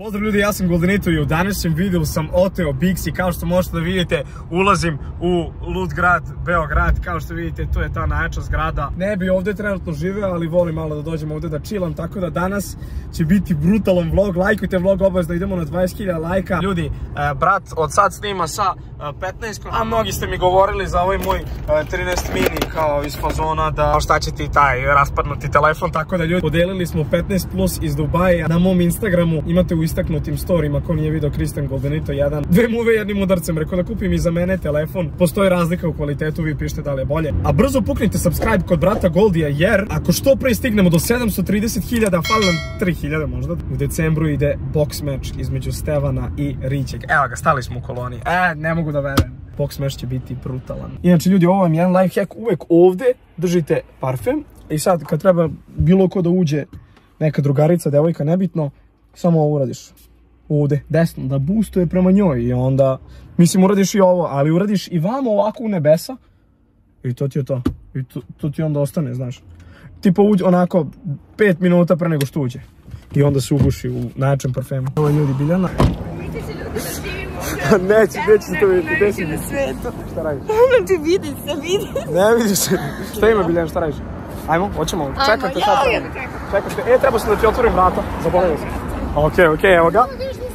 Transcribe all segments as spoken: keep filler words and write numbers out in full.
Pozdrav ljudi, ja sam Goldenito i u današnjem videu sam oteo Bixi. Kao što možete da vidite, ulazim u Ludgrad, Beograd. Kao što vidite, to je ta najjača zgrada. Ne bi ovdje trenutno živeo, ali volim malo da dođem ovdje da chillam. Tako da danas će biti brutalan vlog. Lajkujte vlog obavezno, idemo na dvadeset hiljada lajka. Ljudi, eh, brat od sad snima sa eh, petnaest, a mnogi ste mi govorili za ovaj moj eh, trinaest mini kao iz fazona da šta će ti taj raspadnuti telefon. Tako da ljudi, podelili smo petnaest plus iz Dubaja. Na mom Instagramu imate u istaknutim storijima, ko nije video Cristian Goldenito jedan. Dve muve jednim udarcem, rekao da kupim i za mene telefon. Postoji razlika u kvalitetu, vi pišete da li je bolje. A brzo puknite subscribe kod brata Goldija, jer ako što pre stignemo do sedamsto trideset hiljada, fali nam tri hiljade možda. U decembru ide box match između Stevana i Rićeg. Evo ga, stali smo u koloni. E, ne mogu da verujem. Box match će biti brutalan. Inače ljudi, ovo vam je jedan life hack. Uvek ovde držite parfem i sad kad treba bilo ko da uđe, neka drugarica, devojka, nebitno, samo ovo uradiš ovdje, desno, da boostuje prema njoj i onda, mislim, uradiš i ovo, ali uradiš i vamo ovako u nebesa i to ti je to. I to, to ti onda ostane, znaš. Tipo uđe onako pet minuta pre nego što uđe i onda se uguši u najjačem parfemu. Ovo je ljudi Biljana. Vidite se ljudi da živimo. Neće, neće se to vidjeti. Najveće na svetu. Šta radiš? Znači vidi se, vidi. Ne vidiš se. Šta ima Biljana, šta radiš? Ajmo, hoćemo, čekajte sad. Čekajte, e, treba se da ti otvorim vrata, zaboravio sam. Okej, okej, evo ga.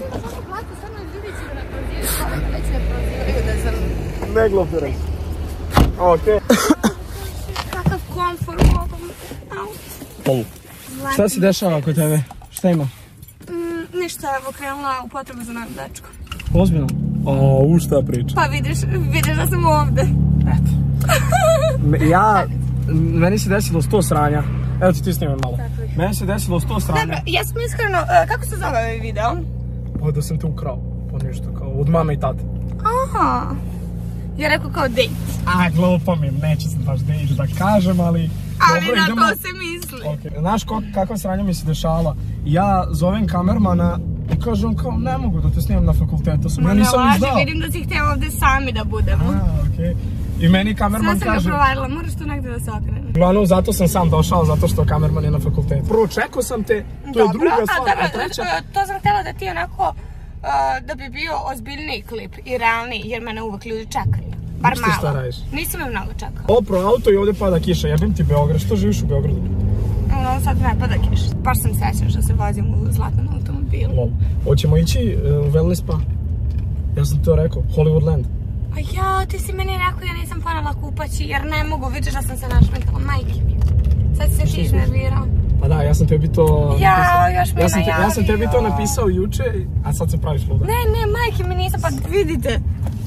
Ne glupiraj. Okej. Kakav komfor u ovom autu. Šta se dešava kod tebe? Šta ima? Mm, ništa, evo krenula u potrebu za novim dečkom. Ozbiljno? O, u šta priča? Pa vidiš, vidiš da sam ovdje. Eto. Ja, meni se desilo sto sranja. Evo ti ti snimam malo. Meni se desilo sto sranja. Dobro, ja sam iskreno, uh, kako se zove ovaj video? O, da sam te ukrao. Po nešto kao, od mame i tate. Aha. Ja rekao kao date. A, glupo mi, neće sam baš date da kažem, ali... Ali dobro, na idemo... to se misli. Okay. Znaš kakva sranja mi se dešala? Ja zovem kamermana i kažem kao, ne mogu da te snimam na fakultetu. Sam. Ma Ja ne nisam ni laži, znao. vidim da si htio ovdje sami da budemo. A, okej. Okay. I meni kamerman Sve sam kaže... ga provarila, moraš tu negdje da se okreneš. Uglavnom, zato sam sam došao, zato što kamerman je na fakultetu. Prvo, čekao sam te, to je druga stvar, a treća... To sam htjela da ti onako, da bi bio ozbiljniji klip i realniji, jer mene uvek ljudi čekaju. Bar malo. Šta radiš? Nisi me mnogo čekao. Opro auto i ovdje pada kiša, jebim ti Beograd, što živiš u Beogradu? No, sad ne pada kiša. Baš sam srećna što se vozim u zlatnom automobilu. Lol. Hoćemo ići u wellness spa? Ja sam to rekao, Hollywoodland. A ja, ti si meni rekao, ja nisam ponela kupaći, jer ne mogu, vidiš da sam se našminkala, majke mi. Sad si se ti iznervirao. Pa da, ja sam tebi to ja, napisao. Još mi ja sam, te, ja sam tebi to najavio. napisao juče, a sad se praviš luda. Ne, ne, majke mi nisam, pa vidite.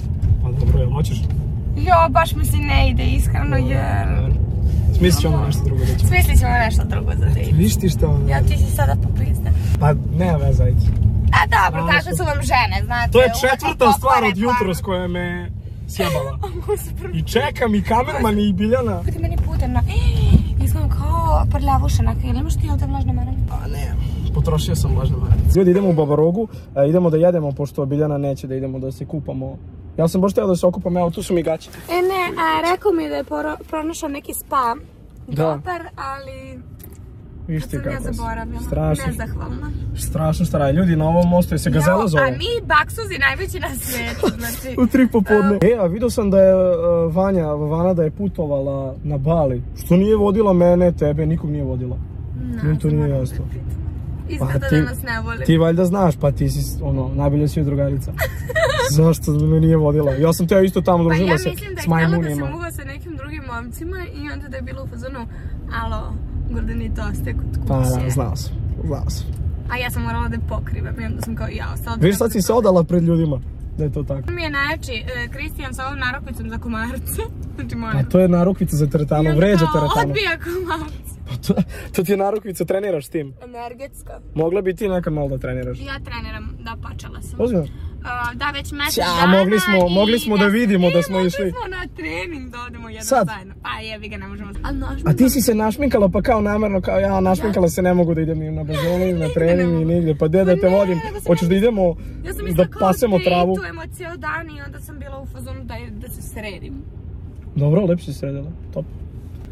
Pa dobro, jel hoćeš? Jo, baš mi se ne ide, iskreno, jer... Smislit ćemo nešto drugo da ćemo. Smislit ćemo nešto drugo za date. Viš ti što ono? Ja, ti si sada popizda. Pa, nema veza, ajde. A dobro, kako su vam žene, znate. To je četvrta stvar od jutros koja me sjebala. I čekam i kamerman i Biljana. Kada meni putem na... Izgledam kao prljavuša, ili imaš ti ovdje vlažne marane? A ne, potrošio sam vlažne marane. Ljudi, idemo u Babarogu, idemo da jedemo, pošto Biljana neće da idemo da se kupamo. Ja sam baš teo da se okupam, evo tu su mi gaće. E ne, a rekao mi da je pronašao neki spa. Da. Dobar, ali... Viš ti kako ja zaboravljala. Strašno. Nezahvalna. Strašno šta radi. Ljudi, na ovom mostu je se Gazela zove. A mi baksuzi najveći na svijetu, znači... U tri popodne. E, a vidio sam da je uh, Vanja, Vana da je putovala na Bali. Što nije vodila mene, tebe, nikog nije vodila. Ne, to nije jasno. Izgleda ti, da nas ne voli. Ti valjda znaš, pa ti si, ono, najbolja si od drugarica. Zašto me nije vodila? Ja sam teo isto tamo družila se s majmunima. Pa ja mislim da je htjela da se muva sa nekim drugim momcima i onda da je bilo u fazonu, alo, Goldenito ostaje kod kuće. Pa da, znao sam, znao sam. A ja sam morala da je pokrivam i onda sam kao ja ostala... Viš, sad si se odala pred ljudima, da je to tako. Mi je najjači Kristijan sa ovom narukvicom za komarca. Znači moja. A to je narukvica za teretanu, vređa teretanu. Odbija komarca. Pa to, to ti je narukvica, treniraš s tim? Energetska. Mogla bi ti nekad malo da treniraš? Ja treniram, da, počela sam. Ozbiljno? Uh, da, već mesec Ća, dana mogli smo, i... mogli smo da vidimo da smo mogli išli. Mogli smo na trening da odemo jedno Sad? zajedno. Pa jebi ga, ne možemo. A ti si se našminkala pa kao namjerno, kao ja našminkala se, ne mogu da idem ni na bazenu, ni na trening, ni nigdje. Pa gdje da te vodim? Hoćeš da idemo, da pasemo travu? Ja sam mislila kao cijel dan i onda sam bila u fazonu da se sredim. Dobro, lepo si sredila, top.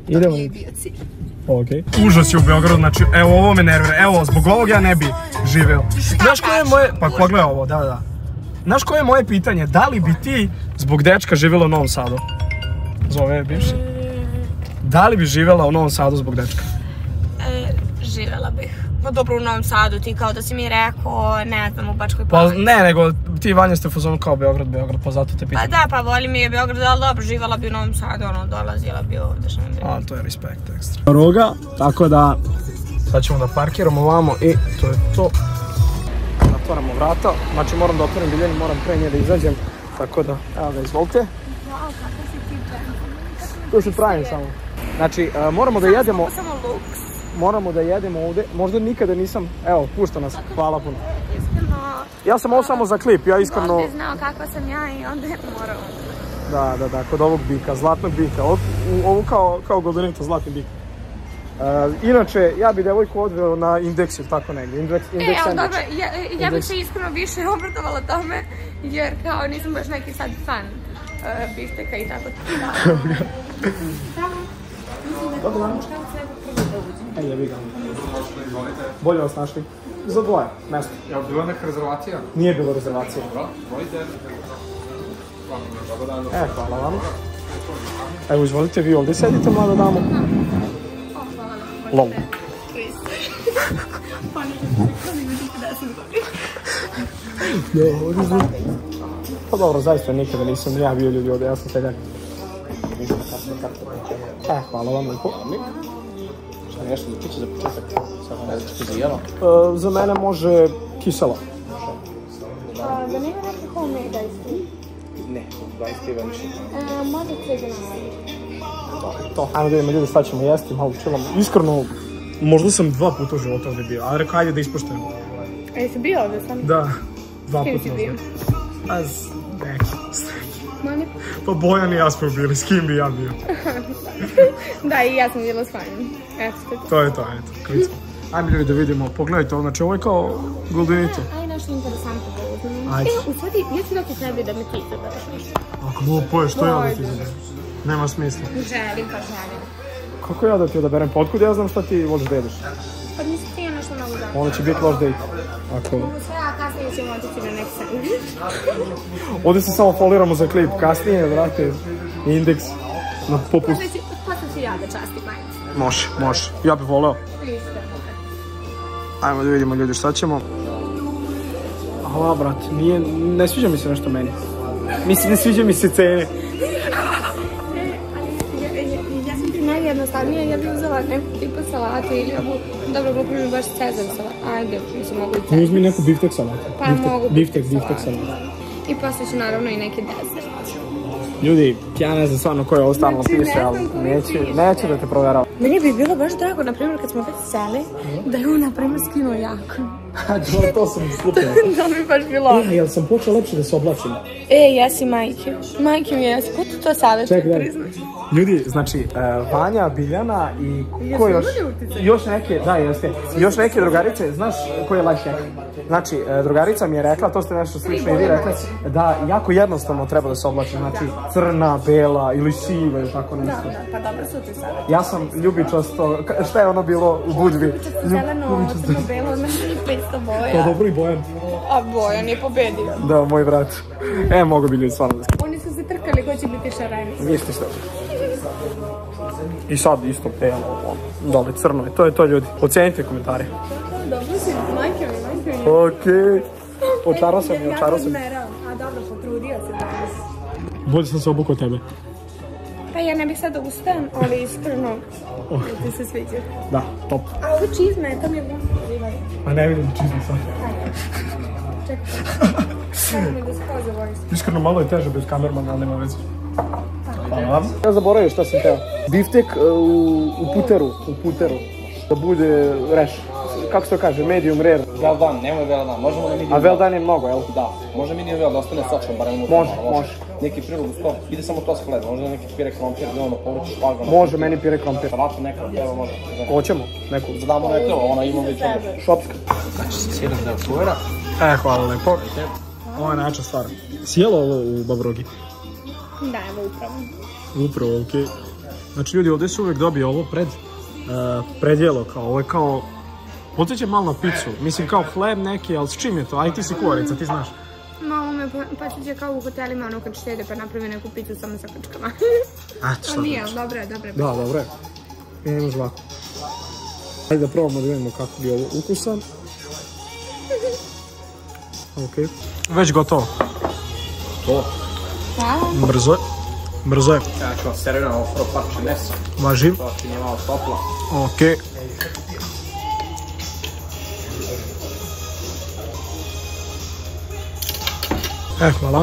Idemo. nije bio cilj. Okej. Užas je u Beogradu, znači, evo ovo me nervira, evo, zbog ovog ja ne bi živeo. Znaš koje je moje, pa pogledaj ovo, da, da. Znaš koje je moje pitanje, da li bi ti zbog dečka živjela u Novom Sadu? Zove bivši. Da li bi živjela u Novom Sadu zbog dečka? E, živjela bih. Pa dobro, u Novom Sadu, ti kao da si mi rekao, ne znam, u Bačkoj Pa Palanci. ne, nego ti Vanja ste u fazonu kao Beograd, Beograd, pa zato te pitam. Pa da, pa volim je Beograd, ali dobro, živjela bi u Novom Sadu, ono, dolazila bi ovdje, što ne bi. A, to je respekt ekstra. Roga, tako da sad ćemo da parkiramo ovamo i to je to. Otvaramo vrata, znači moram da otvorim Biljani, moram pre nje da izađem, tako da, evo ga, izvolite. Tu se pravim samo. Znači, uh, moramo da jedemo, Samo luks. moramo da jedemo ovdje, možda nikada nisam, evo, pušta nas, hvala puno. Iskreno, Ja sam ovo samo za klip, ja iskreno, Bog bi znao kakva sam ja i onda je morao. da, da, da, kod ovog bika, zlatnog bika, ovo, ovo kao, kao goldenito, zlatni bik. Uh, inače, ja bi devojku odveo na indeks ili tako negdje, indeks, indeks E, ali sandwich. dobro, ja, ja bih se iskreno više obradovala tome, jer kao nisam baš neki sad fan uh, bifteka i tako. Dobro, vam. Ej, jebi ga. Bolje vas našli. Za dvoje, mesto. Je li bila neka rezervacija? Nije bilo rezervacije. Dobro, volite. E, hvala vam. Evo, izvolite, vi ovdje sedite, mlada damo. Lol. Pa dobro, zaista nikada nisam ja bio ljudi ovdje, ja sam seljak. E, hvala vam lijepo. Šta nešto da piće za početak? Samo ne znam što za jelo? E, za mene može kisela. Da nema neki homemade ice cream? Ne, dvadeset piva ništa. Može cezana. To. Ajmo da vidimo ljudi šta ćemo jesti, malo čilamo. Iskreno, možda sam dva puta u životu ovdje bio, a rekao ajde da ispoštujem. A jesi bio ovdje sam? Da, dva S kim puta si bio? možda. A s nekim. Mani? Pa Bojan i ja smo bili, s kim bi ja bio? Da, i ja sam bila s Vanjom. Eto to. To je to, eto, klic. Ajme ljudi da vidimo, pogledajte ovo, znači ovo je kao goldenito. Aj, nešto interesantno da uzmem. Ajde. Evo, u stvari, ja ću dati tebi da mi ti izabereš nešto. Ako glupo je, što ja da ti Ajde. izaberem? Nema smisla. Želim, pa želim. Kako ja da ti odaberem? Pa otkud ja znam šta ti voliš da jedeš? Pa nisi ti ja nešto novo dati. Ono će biti loš date. Ako... Mogu sve, a kasnije ćemo otići na neki sandvič. Ovdje se samo foliramo za klip, kasnije, vrate, indeks na popust. Posle ću, posle ću ja da častim majicu. Može, može. Ja bih voleo. Listo. Ajmo da vidimo ljudi šta ćemo. Hvala brate, nije, ne sviđa mi se nešto meni. Mislim, ne sviđa mi se cene. Ja sam ti najjednostavnije, ja bih uzela neku tipa salatu ili ovu, dobro, glupo mi baš cezar salat, ajde, mislim, mogu i cezar. Uzmi neku biftek salatu. Pa Biftek, mogu biftek, biftek biftek salatu. salatu. I posle ću naravno i neki desert. Ljudi, ja ne znam stvarno ko je ovo stalno Znači, ne piše, ali znam ko mi neće, piše. neće da te proveravam. Meni bi bilo baš drago, na primjer, kad smo već seli, da je on, na primjer, skinuo jaknu. to sam slupio. To mi baš bilo. E, jel sam počeo lepše da se oblačim? E, jesi majke. Majke mi jesi, ko ti to savjetuje Ček, daj. priznat? Ljudi, znači, uh, Vanja, Biljana i Jesu ko još? imali uticaj? Još neke, da jeste, još neke drugarice, znaš koji je life hack? Znači, uh, drugarica mi je rekla, to ste nešto slično i vi rekli, da jako jednostavno treba da se oblači, znači crna, bela ili siva ili tako nešto. Da, da, pa dobro su ti savjet. Ja sam ljubičasto, ka- šta je ono bilo u Budvi? Zeleno, crno, belo, znači petsto To boja. dobro i Bojan. A Bojan je pobedio. Da, moj brat. E, mogu bi ljudi stvarno da skinu. Oni su se trkali ko će biti šareni. Niste što. I sad isto, e, ono, dole, crno je. To je to ljudi. Ocenite komentare. Dobro si, majke mi, majke mi. Okej. Očarao sam i očarao sam. A dobro, potrudio se danas. Bolje sam se obukao tebe. Pa ja ne bih sad da ustajem, ali iskreno, ti se sviđa. Da, top. A ove čizme, to mi je bilo pozivaju. Ma ne vidim čizme sad. Čekaj. Kako mi da skoze vojs. Iskreno malo je teže bez kamermana, ali nema veze. Hvala vam. Ja zaboravio šta sam teo. Biftek uh, u, u puteru, u puteru. Da bude reš. Kako se to kaže? Medium rare. Well done, nemoj well done, možemo na medium A well done je mnogo, jel? Da, može medium well da ostane sočno, barem unutra. Može, može. Neki prilog u sto, ide samo to skled, možda neki pire krompir, ono povrće, špagano. Može meni pire krompir. Salatu neka, evo može. Hoćemo? Neku. Zadamo neko, ona ima već ono. Šopska. Znači, sjedam deo čuvera. E, hvala lepo. Ovo je najjača stvar. Sjelo ovo u Babrogi? Da, evo upravo. Upravo, okej. Znači ljudi, ovdje se uvijek dobije ovo pred predjelo, kao ovo je kao, podsjeća malo na picu, mislim kao hleb neki, ali s čim je to? Aj ti si kuvarica, ti znaš. Malo me podsjeća kao u hotelima, ono kad štede pa napravi neku picu samo sa krčkama. A, šta to nije, ali dobro je, dobro je. Da, dobro je. I nema žvaku. Ajde da probamo da vidimo kako bi ovo ukusan. Ok. Već gotovo. To. Hvala. Brzo je. Brzo je. Ja ću vam serviram ovo prvo parče mesa. Važi. To ti nije malo toplo. Ok. E, hvala.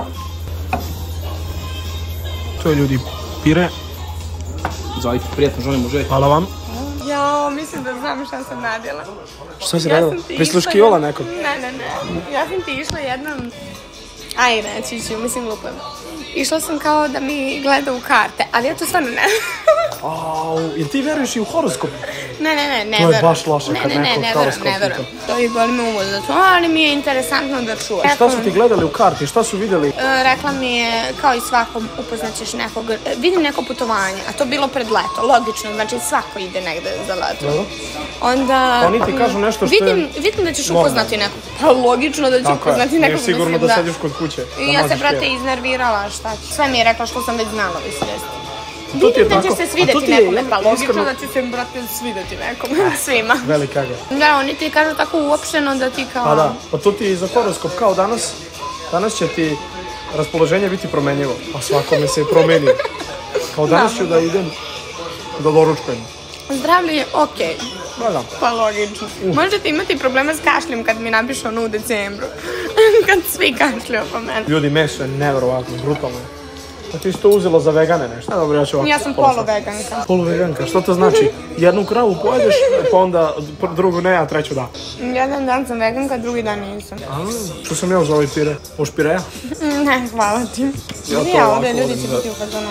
To je ljudi pire. Zovite, prijatno želim uživati. Hvala vam. Jao, mislim da znam šta sam nadjela. Šta si radila? Prisluškivala nekog? Ne, ne, ne. Ja sam ti išla jednom... Aj, reći ću, mislim glupo. Išla sam kao da mi gleda u karte, ali ja to stvarno ne. Au, jel ti veruješ i u horoskop? Ne, ne, ne, ne To je verujem. baš loše kad Ne, ne, ne, neko ne horoskop verujem, ne pita. verujem. To i boli me uvo za to, ali mi je interesantno da čujem. Šta su ti gledali u karti? Šta su vidjeli? E, Rekla mi je, kao i svakom, upoznaćeš nekog, e, vidim neko putovanje, a to bilo pred leto, logično, znači svako ide negde za leto. Dobro. Onda... Oni ti kažu nešto što je vidim, vidim da ćeš normalno. upoznati nekog, pa logično da ću Tako je, upoznati nekog. nije sigurno mislim, da sediš kod kuće. I da ja se, maziš brate, pjer. iznervirala, šta ću. Sve mi je rekla što sam već znala, vi svijesti. To ti je Vidim da će tako. se A to svideti ti je, nekome, pa logično iskreno- da će se, brate, svideti nekom, svima. Velika ga. Da, oni ti kažu tako uopšteno da ti kao... Pa da, pa to ti je za horoskop kao danas. Danas će ti raspoloženje biti promenjivo, a svakome se promeni. Kao danas ću da idem da doručkujem. Zdravlje je okej. Da, da. Pa logično. Možete imati problema s kašljem kad mi napiše ono u decembru. Kad svi kašljaju po meni. Ljudi, meso je nevjerovatno, brutalno je. A ti si to uzela za vegane nešto? A dobro, ja ću ovako. Ja sam polu-veganka. Polu-veganka, što to znači? Jednu kravu pojedeš, pa onda drugu ne, a treću da. Jedan dan sam veganka, drugi dan nisam. A, što sam ja uz ovaj pire? Už pireja? Ne, hvala ti. Ja to Ja, ovako ovdje ljudi volim, će da. biti u fazonu.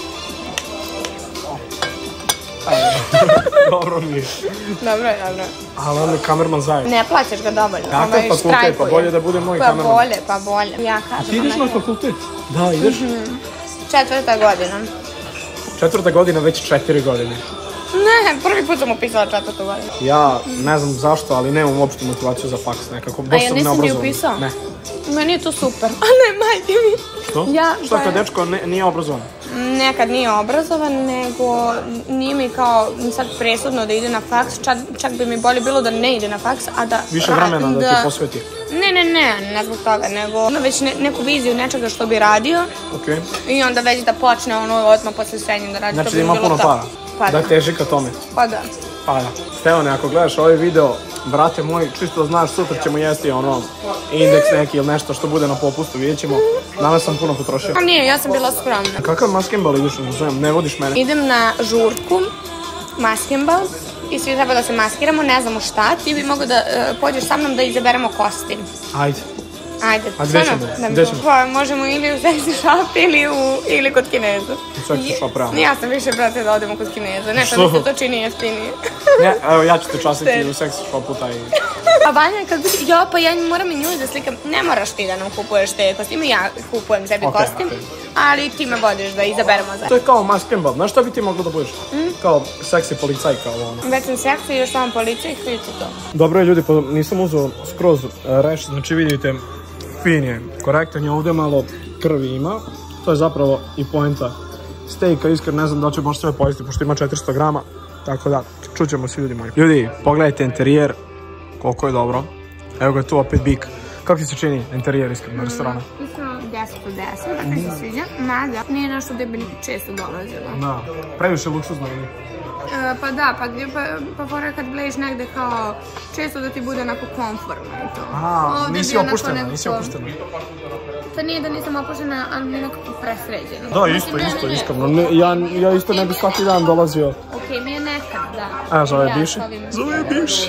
Dobro mi je. Dobro je, dobro je. Ali on je kamerman zajedno. Ne plaćaš ga dovoljno. Kakav ovaj fakultet? Pa štrajkuje. bolje da bude moj Pa kamerman. bolje, pa bolje. Ja kažem. Ti ideš onako, na fakultet? Da, ideš. Četvrta godina. Četvrta godina, već četiri godine. Ne, prvi put sam upisala četvrtu godinu. Ja ne znam zašto, ali nemam uopšte motivaciju za faks nekako. A Baš ja sam nisam ni neobrazovan. upisao? Ne. Meni je to super. A ne, majke mi. Što? Ja, Šta pa- kad dečko ne- nije obrazovan? Nekad nije obrazovan, nego nije mi kao sad presudno da ide na faks, čak, čak bi mi bolje bilo da ne ide na faks, a da... Više vremena da ti posveti. Ne, ne, ne, ne zbog toga, nego ima već ne, neku viziju nečega što bi radio Okej. i onda već da počne ono odmah posle srednje da radi. Znači to da bi ima bilo puno to. para. Pa Da da, teži ka tome. pa da. Pa da. Stevane, ako gledaš ovaj video, brate moj, čisto znaš, sutra ćemo jesti ono indeks neki ili nešto što bude na popustu, vidjet ćemo. Danas sam puno potrošio. A nije, ja sam bila skromna. Kakav maskembal ideš, ne znam, ne vodiš mene. Idem na žurku, maskembal, i svi treba da se maskiramo, ne znamo šta, ti bi mogo da e, pođeš sa mnom da izaberemo kostim. Ajde. Ajde, A gde stvarno, ćemo? da mi Gde po- ćemo? Pa možemo ili u seksi shop ili, u, ili kod Kineza. U seksi Je- shop, realno. Ja sam više, brate, da odemo kod Kineza, ne, Što? to mi se to čini jeftinije. Ne, evo ja ću te častiti Ste- u seksi shopu taj. A Vanja, kad bi, jo, pa ja moram i nju da slikam, ne moraš ti da nam kupuješ te kostime, ja kupujem sebi Okej, kostim, okej. ali ti me vodiš da izaberemo za. To je kao maskembal, znaš šta bi ti moglo da budeš? Kao seksi policajka ovo ono. Već sam seksi, još samo policija i vidite to. Dobro je ljudi, pa nisam uzeo skroz uh, reš, znači vidite, fin je, korektan je, ovdje malo krvi ima, to je zapravo i poenta stejka, iskreno ne znam da ću baš sve pojesti, pošto ima četiristo grama, tako da, čućemo se ljudi moji. Ljudi, pogledajte interijer, koliko je dobro, evo ga tu opet bik, kako ti se čini interijer iskreno restorana? Iskreno deset od deset, da mi se sviđa, mada nije nešto gde bi često dolazila. Da, previše luksuzno ili? E, pa da, pa, gdje- pa, pa fora kad gledaš negde kao često da ti bude onako komfortno i to. A, Ovdje nisi bi onako opuštena, nekako- nisi opuštena. To nije da nisam opuštena, ali mi je nekako presređeno. Da, Mislim, isto, ne, isto, ne, ne. iskreno, ne, ja, ja isto ne bi svaki dan dolazio. Okej, mi je nekad, da. A, zove Ja bivši? s ovim- Zove bivši.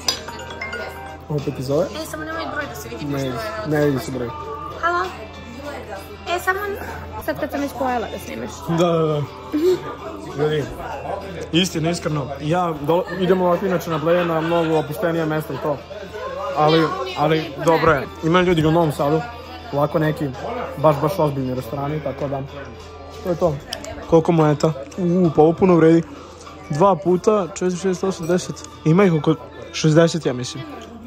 Opet ti zove? E, samo nemoj broj da se vidi. Ne, pošto je- ne vidi se broj. Halo? E, samo sad kad sam već pojela da snimaš. Da, da, da. Ljudi, istina, iskreno, ja do, idem ovako inače na Bleje na mnogo opuštenija mesta i to. Ali, ali dobro je. Ima ljudi u Novom Sadu, ovako neki baš, baš ozbiljni restorani, tako da, to je to. Koliko moneta? Uuu, pa ovo puno vredi. Dva puta, četiri, šest, osam, deset. Ima ih oko šezdeset, ja mislim.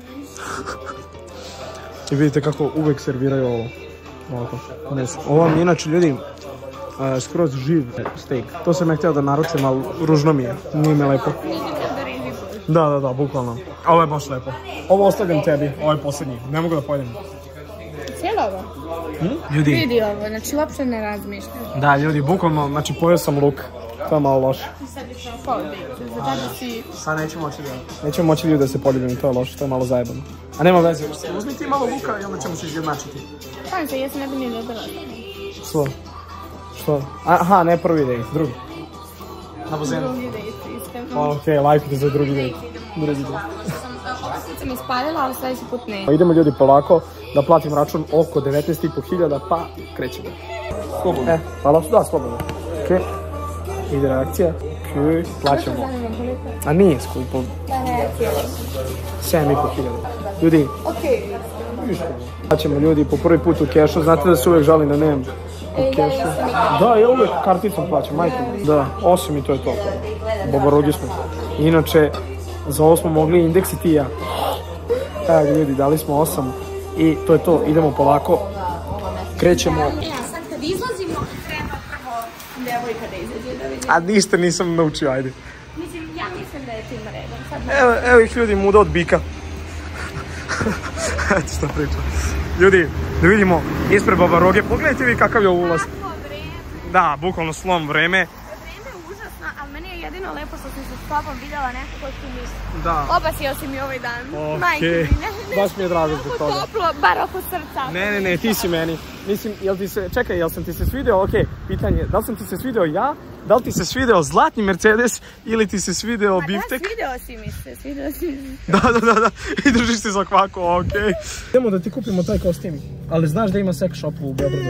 I vidite kako uvek serviraju ovo. Ovako, meso. Ovo vam je inače, ljudi, uh, skroz živ steak. To sam ja htio da naručim, ali ružno mi je. Nije me lepo. Da, da, da, bukvalno. Ovo je baš lepo. Ovo ostavljam tebi, ovo je posljednji. Ne mogu da pojedem. Cijelo ovo? Hm? Ljudi. Vidi ovo, znači uopšte ne razmišljam. Da, ljudi, bukvalno, znači pojeo sam luk. To je malo loše. Sad je propao dik, za tada si... Sad nećemo moći da... Nećemo moći ljudi da se poljubimo, to je loše, to je malo zajebano. A nema veze, uzmi ti malo luka i onda ćemo se izjednačiti. Pazi se, ja se ne bi ni dobila. Što? Što? Aha, ne prvi dejt, drugi. Na bazenu. Drugi dejt, iskreno. Okej, lajkujte za drugi dejt. Drugi dejt. Ovo sam ispalila, ali sljedeći put ne. Idemo ljudi polako da platim račun oko devetnaest i po hiljada, pa krećemo. Slobodno. E, hvala su da, slobodno. Okej. Ide reakcija. Okej, plaćamo. A nije skupo. Da, ne, cijelo. sedam i po hiljada. Ljudi, Okej. plaćamo ljudi po prvi put u kešu, znate da se uvijek žali da nemam u kešu. Da, ja uvijek karticom plaćam, majke. Da, osam i to je to. Bobarogi smo. Inače, za ovo smo mogli indeks i ti i ja. Evo ljudi, dali smo osam i to je to, idemo polako. Krećemo. Ja, sad kad izlazimo, treba prvo devojka da izađe da vidim. A ništa nisam naučio, ajde. Mislim, ja mislim da je tim redom. Sad Evo, evo ih ljudi, muda od bika. Eto što pričam. Ljudi, da vidimo ispred Babaroge. Pogledajte vi kakav je ulaz. Kako vreme. Da, bukvalno slom vreme. Vreme je užasno, ali meni je jedino lepo što sam se s tobom vidjela nekako tu misli. Da. Obasio si mi ovaj dan. Okej. Majke mi, ne, ne. Baš mi je drago zbog toga. Toplo, bar oko srca. Ne, ne, ne, ti si meni. Mislim, jel ti se, čekaj, jel sam ti se svidio, okej, pitanje, da li sam ti se svidio ja, da li ti se svidio zlatni Mercedes ili ti se svidio Ma biftek? da, svidio si mi se, svidio si mi se. Da, da, da, da, i držiš se za kvaku, okej. Idemo da ti kupimo taj kostim, ali znaš da ima sex shop u Beogradu?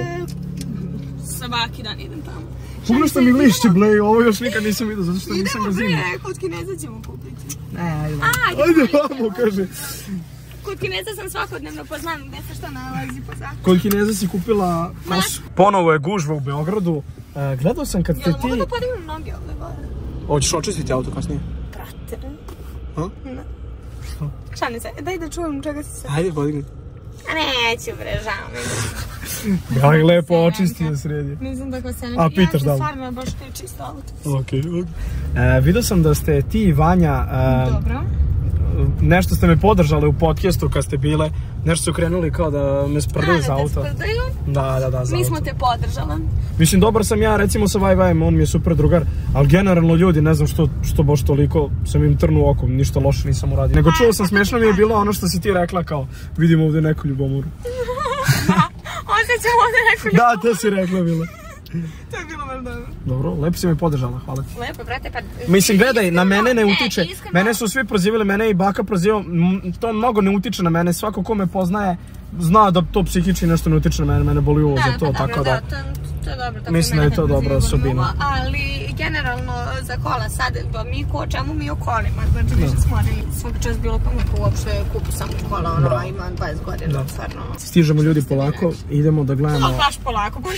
Svaki dan idem tamo. Pogledaj što mi lišće, blej, ovo još nikad nisam vidio, zato što nisam ga zimio. Idemo prije, kod Kineza ćemo kupiti. Ne, ajde. Ajde, Ajde, vamo, kaže. Kod Kineza sam svakodnevno poznam gdje se što nalazi po zakonu. Kod Kineza si kupila kosu. Ponovo je gužva u Beogradu. E, gledao sam kad ste Jel ti... mogu da podignem noge ovdje gore? Hoćeš očistiti auto kasnije? Brate. Ha? Ne. Što? Šalim se, daj da čujem čega si se... Ajde, podigni. A neću bre, žao mi. Ja ih lepo očisti da sredi. Nisam tako se A, pitaš da li? Ja stvarno baš te čisto auto. Okej, okej. E, vidio sam da ste ti i Vanja... e, Dobro. nešto ste me podržali u podcastu kad ste bile, nešto su krenuli kao da me sprdaju za auto. Da te sprdaju? Da, da, da, za Mi auto. smo te podržala. Mislim, dobar sam ja, recimo sa Vaj Vajem, on mi je super drugar, ali generalno ljudi, ne znam što, što baš toliko sam im trnuo okom, ništa loše nisam uradio. Nego čuo sam, smiješno mi je bilo ono što si ti rekla, kao, vidim ovdje neku ljubomoru. Da, osjećam ovdje neku Da, to si rekla bilo. To je bilo vrlo dobro. Dobro, lepo si me podržala, hvala ti. Lepo, brate, pa... Mislim, gledaj, na mene ne utiče, iskreno. mene su svi prozivali, mene i baka prozivao, m, to mnogo ne utiče na mene, svako ko me poznaje zna da to psihički nešto ne utiče na mene, mene boli uvo za to, pa tako dobro, da. to, to je dobro, tako Mislim da je mene to ne dobra prozivaju osobina. mnogo, ali generalno za kola sad, ba, mi ko o čemu mi o kolima, znači više smo morali svaki čas bilo pametno uopšte kupu sam kola, ono, a imam dvadeset godina, stvarno. Stižemo ljudi polako, idemo da gledamo. Ali baš polako, baš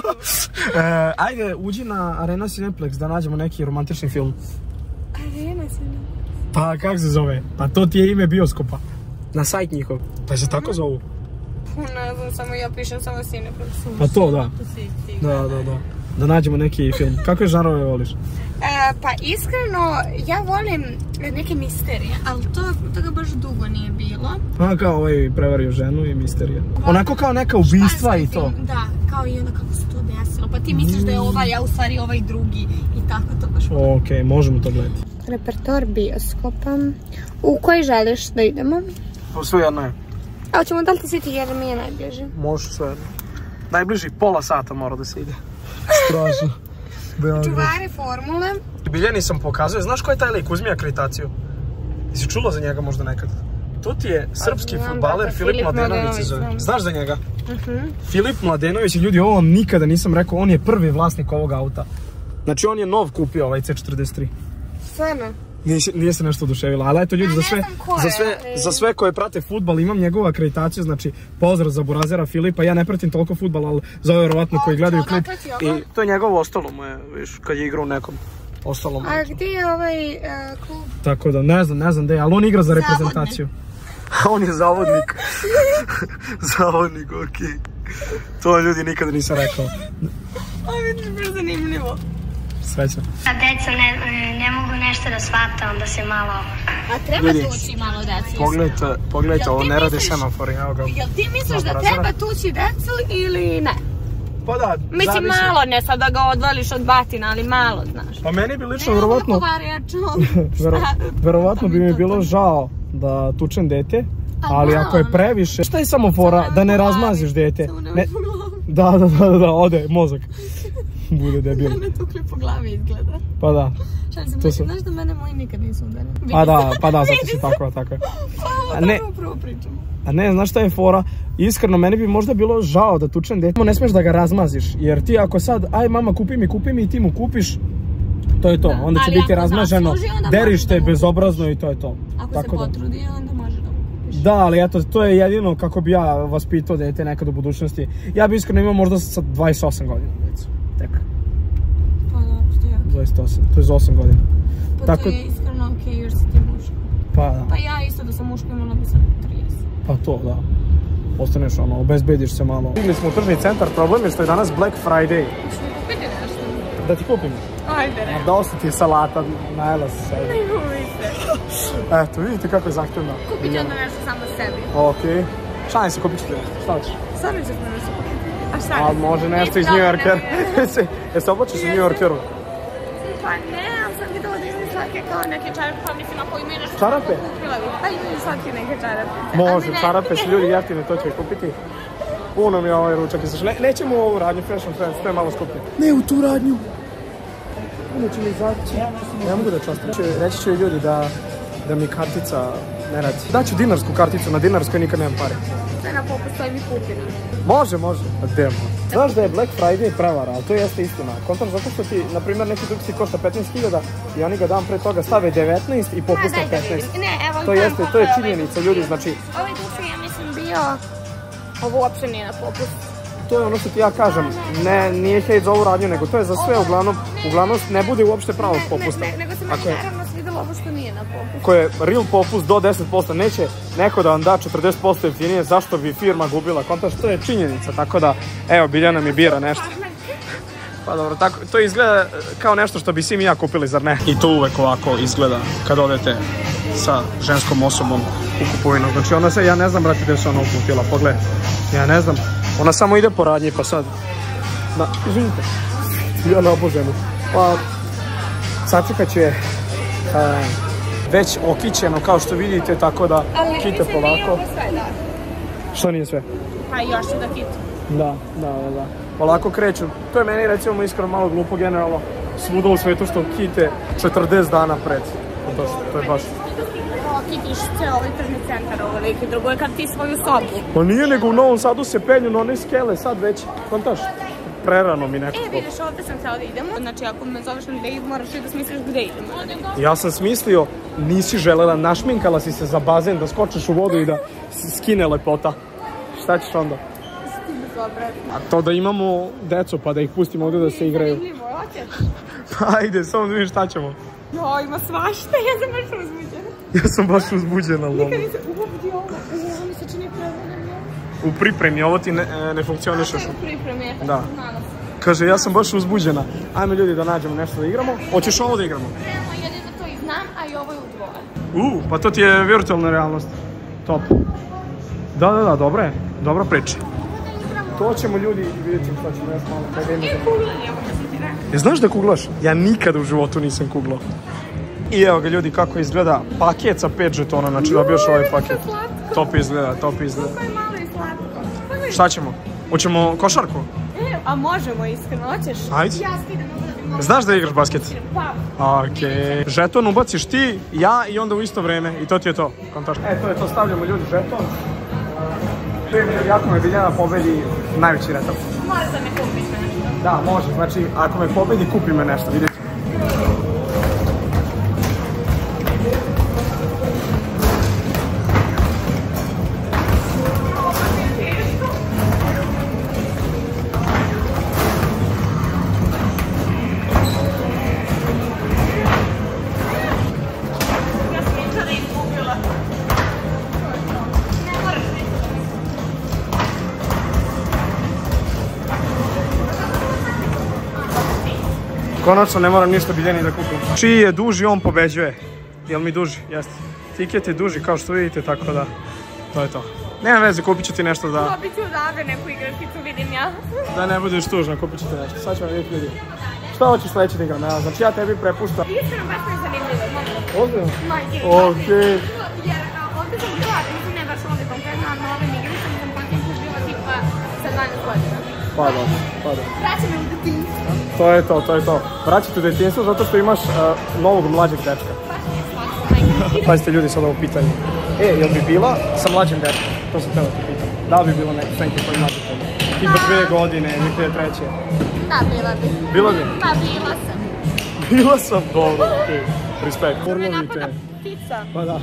e, ajde, uđi na Arena Cineplex da nađemo neki romantični film. Arena se ne... Pa kak se zove? Pa to ti je ime bioskopa. Na sajt njihov. Pa se tako zovu? Ne znam, samo ja pišem samo Cineplex. Pa to, da. Da, da, da. Da nađemo neki film. Kakve žanrove voliš? E, pa iskreno, ja volim neke misterije, ali to, toga baš dugo nije bilo. Pa kao ovaj prevario ženu i misterija. Onako kao neka ubistva i to. Da, kao i onda kako se to desilo, pa ti misliš da je ovaj, a u stvari ovaj drugi i tako to baš volim. Okej, možemo to gledati. Repertoar bioskopa. U koji želiš da idemo? Pa sve jedno je. A hoćemo da li ti sviti jer mi je najbliži? Može sve jedno. Najbliži pola sata mora da se ide. Strašno. Čuvari formule. Biljani sam pokazuje, znaš ko je taj lik, uzmi akreditaciju. Jesi čula za njega možda nekad? To ti je srpski znam, fudbaler brate, Filip Filip Mladenović se Mladenović, zove. znam. Znaš za njega? Uh-huh. Filip Mladenović, i ljudi, ovo vam nikada nisam rekao, on je prvi vlasnik ovog auta. Znači on je nov kupio ovaj C četrdeset tri. Stvarno? Nije se nešto oduševila, ali eto ljudi, za sve, za sve, za sve koje prate fudbal, imam njegovu akreditaciju, znači pozdrav za Burazera Filipa, ja ne pratim toliko fudbal, ali za ove verovatno koji gledaju klub. I to je njegovo ostalo mu je, viš, kad je igrao u nekom ostalom. A gdje je ovaj klub? Tako da, ne znam, ne znam gdje, ali on igra za reprezentaciju. On je zavodnik. Zavodnik, okej. To ljudi nikada nisam rekao. A vidiš, baš zanimljivo. Sreća. A deca ne, ne mogu nešto da shvata, onda se malo... A treba tući malo decu? Pogledajte, pogledajte, ovo ne radi semafori, evo ga. Jel ti misliš da treba tući decu ili ne? Pa da, mislim zavisi. malo, ne sad da ga odvališ od batina, ali malo, znaš. Pa meni bi lično, verovatno... Vero, verovatno bi mi bilo žao da tučem dete, ali ako je previše... Šta je samo fora? Da ne razmaziš dete. Ne... Da, da, da, da, ode mozak. Bude debil. Ne tukli po glavi izgleda. Pa da. Šalim se, znaš da mene moji nikad nisu udarili. Pa da, pa da, zato si tako, tako je. A ne, prvo pričamo. A ne, znaš šta je fora? Iskreno, meni bi možda bilo žao da tučem dete. Ne smiješ da ga razmaziš, jer ti ako sad, aj mama kupi mi, kupi mi i ti mu kupiš, to je to. Onda će biti razmaženo, derište, bezobrazno i to je to. Ako se potrudi, onda može da mu kupiš. Da, ali eto, to je jedino kako bi ja vaspitao dete nekad u budućnosti. Ja bi iskreno imao možda sa dvadeset osam godina, recimo. Tek. Pa da, što ja? dvadeset osam, to je za osam godina. Pa tako... to je iskreno okej, okay, jer si ti muško. Pa da. Pa ja isto da sam muško imala bi sad trideset. Pa to, da. Ostaneš ono, obezbediš se malo. Stigli smo u tržni centar, problem je što je danas Black Friday. Hoćeš mi kupiti nešto? Da ti kupim? Ajde, ne. Dao si ti salata, najela si sebi. Ne gubite. Eto, vidite kako je zahtevno. Kupit ću onda nešto samo sebi. Okej. Šta si, kupit ću ti nešto? Šta hoćeš? Stvarno ćeš me nešto kupiti. A šta? A može nešto iz New Yorkera. Jel se oblačiš u New Yorkeru? Pa ne, ali sam videla da imaju slatke kao neke čarape, pa mislim ako imaju nešto čarape? Kupila bih, pa imaju slatke neke čarape. Može, čarape su ljudi jeftine, to ću kupiti. Puno mi je ovaj ručak i ne, nećemo u ovu radnju Fashion Friends, to je malo skuplje. Ne u tu radnju. Puno će mi izaći. Ne mogu da častim. Reći ću ljudi da, da mi kartica ne radi. Daću dinarsku karticu, na dinarskoj nikad nemam pare. Sve na popust, to je mi kupina. Može, može. A gdje može? Znaš da je Black Friday prevara, ali to jeste istina. Kontam zato što ti, na primjer, neki dug ti košta petnaest hiljada i oni ga dan pre toga stave devetnaest i popusta petnaest. Ne, evo, to jeste, to je činjenica, ljudi, znači... Ovaj dug sam, ja mislim, bio... Ovo uopšte nije na popust. To je ono što ti ja kažem, ne, nije hejt za ovu radnju, nego to je za sve, uglavnom, uglavnom ne bude uopšte pravog popusta. Ne, ne, nego se meni naravno svidjelo ovo što nije na popust. Ko je real popust do deset posto, neće neko da vam da četrdeset posto jeftinije, zašto bi firma gubila kontaš, to je činjenica, tako da, evo, Biljana mi bira nešto. Pa dobro, tako, to izgleda kao nešto što bi svi mi ja kupili, zar ne? I to uvek ovako izgleda kad odete sa ženskom osobom u kupovinu. Znači ona se, ja ne znam, brate, gdje se ona uputila, pogledaj. Ja ne znam, ona samo ide po radnji, pa sad... Na, izvinite, ja na oboženu. Pa, sačekat ću je a, već okićeno, kao što vidite, tako da kite polako. Ali, mislim, nije ovo sve, da. Što nije sve? Pa još ću da kitu. Da, da, da, da. Polako kreću. To je meni, recimo, iskreno malo glupo generalno svuda u svetu što kite četrdeset dana pred. To, to je baš... Kitiš cijel ovaj tržni centar ovoliki, drugo je kad ti svoju sobu. Pa nije, nego u Novom Sadu se penju na one skele, sad već, kontaš, prerano mi nekako. E, vidiš, ovdje sam htjela da idemo, znači ako me zoveš na gdje moraš i da smisliš gdje idemo. Ja sam smislio, nisi želela, našminkala si se za bazen, da skočiš u vodu i da skine lepota. Šta ćeš onda? A to da imamo decu pa da ih pustimo ovdje da se igraju. Pa ajde, samo da vidim šta ćemo. Jo, ima svašta, ja sam baš uzbuđena. Ja sam baš uzbuđena, loma. Nikad nisam uvodi ovo, ovo mi se čini prevremeno. U pripremi, ovo ti ne, ne funkcionišeš. U pripremi, ja da. Kaže, ja sam baš uzbuđena. Ajme ljudi da nađemo nešto da igramo. Hoćeš ovo da igramo? Premo, jedino to i znam, a i ovo je u dvoje. U, pa to ti je virtualna realnost. Top. Da, da, da, dobro je. Dobra priča. To ćemo ljudi, vidjet ćemo šta ćemo, ja sam malo kaj da imamo. I kuglanje, evo da sam ti rekao. E, znaš da kuglaš? Ja nikada u životu nisam kuglao. I evo ga ljudi kako izgleda paket sa pet žetona, znači dobiješ ovaj paket. Top izgleda, top izgleda. Kako je malo i slatko. Šta ćemo? Hoćemo košarku? E, a možemo iskreno, hoćeš? Ajde. Ja skidam ovo da bi možda... Znaš da igraš basket? Pa. Okej. Žeton ubaciš ti, ja i onda u isto vreme i to ti je to. Kontaš. E, to je to, stavljamo ljudi žeton. Jako me Biljana pobedi najveći retak. Može da me kupiš nešto. Da, može, znači ako me pobedi kupi me nešto, vidjet ćemo. Konačno ne moram ništa biljeni da kupim. Čiji je duži, on pobeđuje. Jel mi duži? Jeste. Tiket je duži kao što vidite, tako da to je to. Nema veze, kupit ću ti nešto da... Kupit ću odavde neku igračicu, vidim ja. Da ne budeš tužna, kupit ću ti nešto. Sad ćemo vidjeti ljudi. Šta hoćeš sledeći da igram? Ja, znači ja tebi prepuštam. Iskreno, baš mi je zanimljivo. Ozbiljno? Majke. Okej. Jer ovdje sam bila, mislim ne baš ovdje konkretno, ali na ovim igricama sam posljednji put bila tipa sa dvanaest godina. Pa da, pa da. Vraća me u detinjstvo. To je to, to je to. Vraća te u detinjstvo zato što imaš uh, novog mlađeg dečka. Baš mi je slatko. Pazite ljudi sad ovo pitanje. E, jel bi bila sa mlađim dečkom? To sam teo ti pitam. Da li bi bilo neki neki koji mlađi tebe? Tipa dve godine, dvije hiljade treće. Da, bila bi. Bila bi? Da, bila sam. Bila sam, dobro, okej. Respekt. Me napada ptica. Pa da.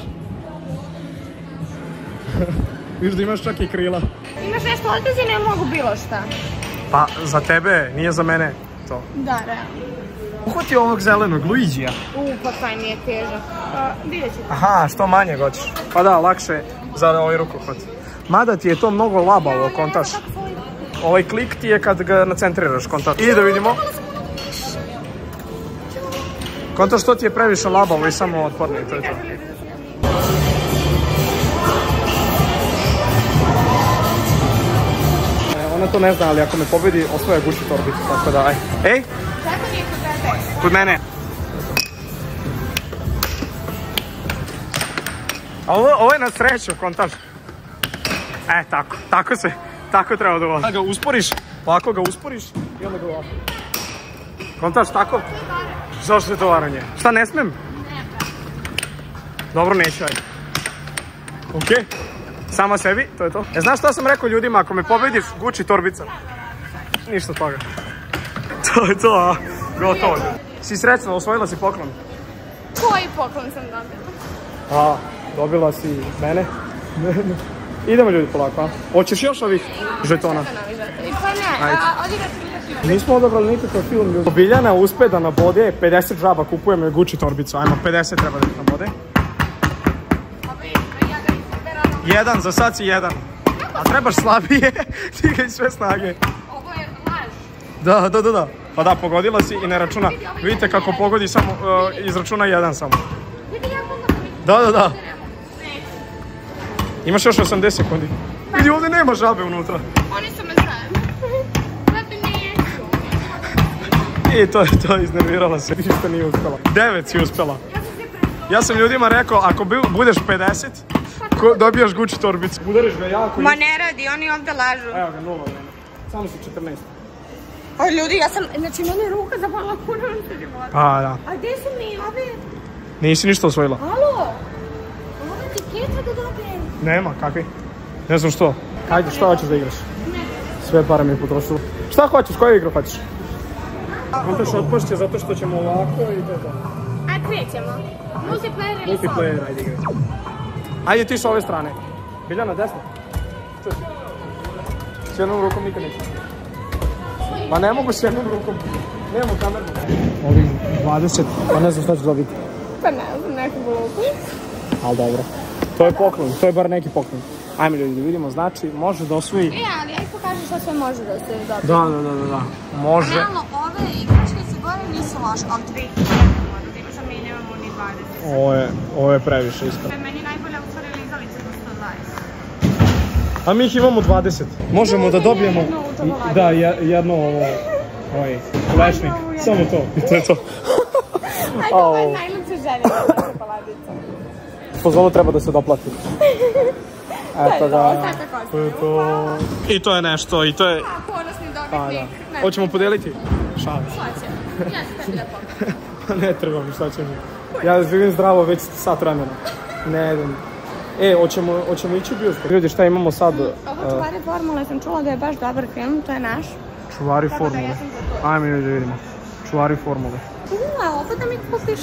Viš da imaš čak i krila. Imaš nešto odrezi, ne mogu bilo šta. Pa, za tebe, nije za mene to. Da, realno. Uhvati ovog zelenog, Luigija. U, pa taj mi je težak. Vidjet ćete. Aha, što manje hoćeš. Pa da, lakše za ovaj rukohvat. Mada ti je to mnogo labavo, kontaš. Ovaj klik ti je kad ga nacentriraš, kontaš. I da vidimo. Kontaš, to ti je previše labavo i samo otporno i to je to. Ona to ne zna, ali ako me pobedi, osvoja Gucci torbicu, tako da, aj. Ej! Kako nije kod tebe? Kod mene. A ovo, ovo je na sreću, kontaš. E, tako, tako se, tako treba da ovako. Da ga usporiš, ovako ga usporiš i onda ga ovako. Kontaš, tako? Zašto je to varanje? Šta, ne smem? Ne. Dobro, neću, ajde. Okej. Sama sebi, to je to. E, znaš šta sam rekao ljudima, ako me pobediš, Gucci torbica. Ništa od toga. To je to, a? Gotovo. Si srećna, osvojila si poklon. Koji poklon sam dobila? A, dobila si mene. Idemo ljudi polako, a? Hoćeš još ovih žetona? Pa ne, odigrati. Nismo odabrali nikakav film, ljudi. Biljana uspe da nabode pedeset žaba, kupujemo je Gucci torbicu. Ajmo, pedeset treba da nabode. Jedan, za sad si jedan. A trebaš slabije, ti ga i sve snage. Ovo je laž. Da, da, da, da. Pa da, pogodila si i ne računa. Vidite kako pogodi samo, uh, izračuna jedan samo. Da, da, da. Imaš još osamdeset sekundi. Vidi, ovdje nema žabe unutra. Oni su me zajedno. Zato nijeću. I to je to, iznervirala se. Ništa nije uspela. Devet si uspela. Ja sam ljudima rekao, ako budeš pedeset, dobijaš Gucci torbicu. Udariš ga jako. Ma ne radi, oni ovdje lažu. Evo ga, nula vreme. Samo su četrnaest. O ljudi, ja sam, znači meni ruka zapala puno se života. Pa da. A gdje su mi ove? Nisi ništa osvojila. Alo? Ovo je tiketa da dobijem. Nema, kakvi? Ne znam što. Ajde, šta hoćeš da igraš? Ne. Sve pare mi potrošilo. Šta hoćeš, koju igru hoćeš? Kontaš otpošće zato što ćemo ovako i to je to. Ajde, krećemo. Multiplayer ili solo? Multiplayer, ajde igraj. Ajde ti s ove strane. Biljana, desno. Čuš? S jednom rukom nikad neće. Pa ne mogu s jednom rukom. Nemamo kameru. Ovih dvadeset, pa ne znam šta ću dobiti. Pa ne znam, neku glupu. Ali dobro. To je poklon, to je bar neki poklon. Ajme ljudi, da vidimo, znači može da osvoji... E, ali aj pokaži šta sve može da se dobije. Da, da, da, da, može. Realno, ove igračnice gore nisu loše, ali dve mora da imaš, a mi nemamo ni dvadeset. Ovo je, ovo je previše isto. Meni najbolja u stvari lizalice za sto dvadeset. A mi ih imamo dvadeset. Možemo da dobijemo... jedno u čokoladi. Da, jedno ovo... Ovaj, lešnik. Samo to. I to je to. Ajde, ovo je najljepše želje za čokoladica. Pozvalo treba da se doplati. Eto ga. To je to. I to je nešto, i to je... A, ponosni dobitnik. Hoćemo podijeliti? Šalim. Šta će? Ja ću tebi da pokretim. Ne treba mi, šta će mi. Ja živim zdravo već sat vremena. Ne idem. E, hoćemo, hoćemo ići u bioskop. Ljudi, šta imamo sad? Ovo Čuvari formule sam čula da je baš dobar film, to je naš. Čuvari formule. Ajme ljudi, vidimo. Čuvari formule. Ua, opet da mi kupiš.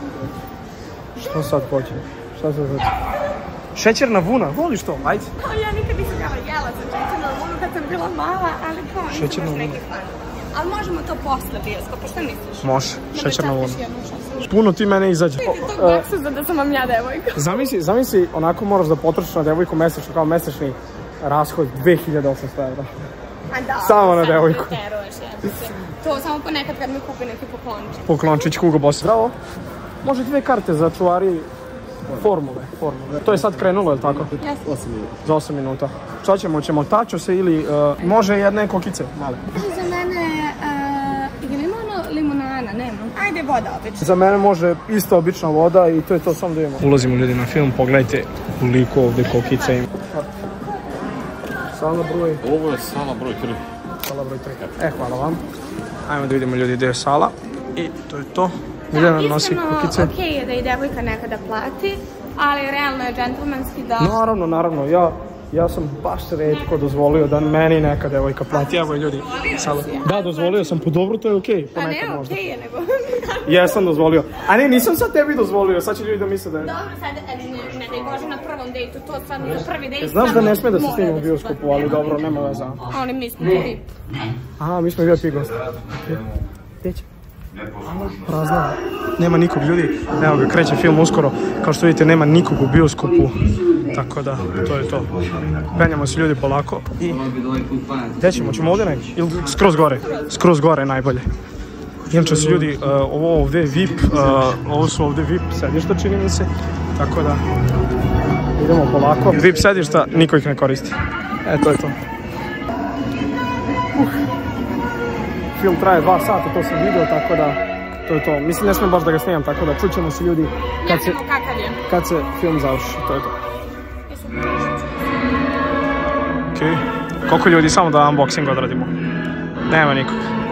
Što sad hoće? Šta sad hoće? Šećerna vuna, voliš to? Ajde. Ja nikad nisam jela, jela sam šećernu vunu kad sam bila mala, ali kao šećerna vuna. Ali možemo to posle bioskopa, šta misliš? Može, šećerna vuna. Puno ti mene izađe. Vidi tog baksuza da sam vam ja devojka. Zamisli, zamisli, onako moraš da potrošiš na devojku mesečno kao mesečni rashod dve hiljade osamsto evra. Samo na devojku. To samo ponekad kad mi kupi neki poklončić. Poklončić Hugo Boss. Bravo. Može dve karte za čuvari formule. formule. To je sad krenulo, je li tako? Jeste. osam minuta. Za osam minuta. Šta ćemo? Ćemo tačo se ili uh, može jedne kokice male? Za mene uh, je limano limonana, nema. Ajde voda obično. Za mene može isto obična voda i to je to, samo da imamo. Ulazimo ljudi na film, pogledajte koliko ovdje kokice ima. Sala broj. Ovo je sala broj tri. Sala broj tri. E, hvala vam. Ajmo da vidimo ljudi gdje je sala. I to je to. Miljana nosi kokice. Iskreno, okej je da i devojka nekada plati, ali realno je džentlmenski da... Naravno, naravno. Ja, ja sam baš retko dozvolio da meni neka devojka plati. Evo ljudi. Sala. Da, dozvolio sam. Po dobro, to je okej. Pa ne, okej je, nego... Jesam dozvolio. A ne, nisam sad tebi dozvolio. Sad će ljudi da misle da je... Dobro, sad ne, ne daj Bože na prvom dejtu, to sad za prvi dejt... Znaš da ne sme da se snima u bioskopu, ali dobro, nema veza. Ali mi smo bili. Aha, mi smo i V I P gosti. Gdje će? Prazno. Nema nikog ljudi. Evo ga, kreće film uskoro. Kao što vidite, nema nikog u bioskopu. Tako da, to je to. Penjamo se ljudi polako. I... Gdje ćemo? Ćemo ovdje negdje? Ili skroz gore? Skroz gore najbolje. Inače su ljudi, uh, ovo ovdje je V I P, uh, ovo su ovdje V I P sedišta, čini mi se. Tako da, idemo polako. V I P sedišta, niko ih ne koristi. E, to je to. Uh. Film traje dva sata, to sam vidio, tako da, to je to. Mislim, ne smijem baš da ga snimam, tako da čućemo se ljudi kad se, kad se film završi, to je to. Okej, okay. Koliko ljudi, samo da unboxing odradimo. Nema nikog.